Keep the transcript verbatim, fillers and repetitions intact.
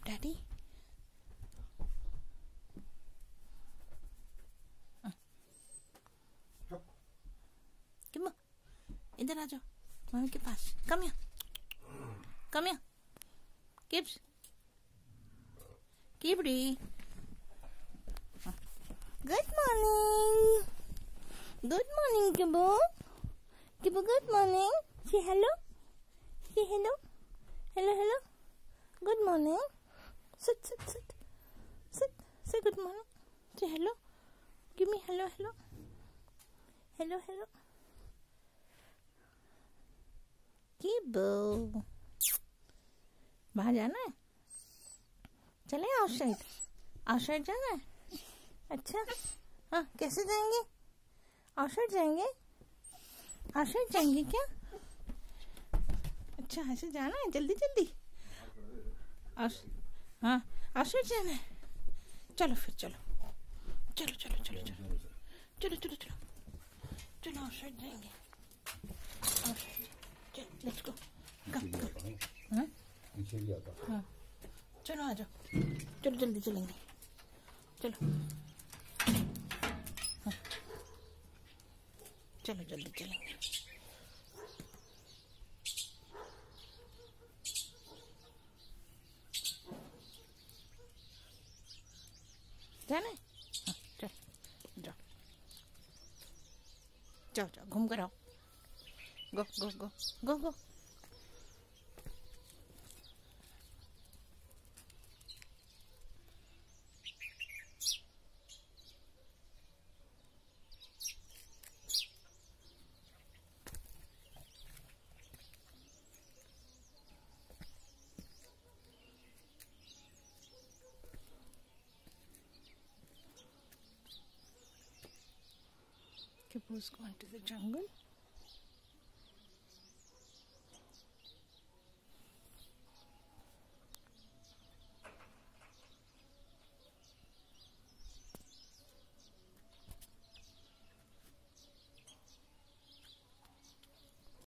Daddy. Kimbho इधर आ जाओ mummy के पास। Come here, come here. किब्स, किबड़ी। गुड मॉर्निंग, गुड मॉर्निंग किब्बो। किब्बो good morning. Say hello, say hello, hello hello. Good morning. Sit sit sit sit. Say good morning. Say hello. Give me hello hello hello hello. किब्बो बाहर जाना है? चले outside, outside जाना है। अच्छा हाँ, कैसे जाएंगे? आउटसाइड जाएंगे? आउटसाइड जाएंगे क्या? अच्छा ऐसे जाना है जल्दी जल्दी। हाँ आउटसाइड जाना है। चलो फिर चलो चलो चलो चलो चलो चलो चलो चलो चलो आउटसाइड जाएंगे। चलो लेट्स गो। हाँ हाँ चलो आ जाओ, चलो जल्दी चलेंगे। चलो हाँ चलो जल्दी चलेंगे। जाना है? हाँ चल जाओ जाओ जाओ घूम कर आओ। गो गो गो गो गो। Kibbo's going to the jungle.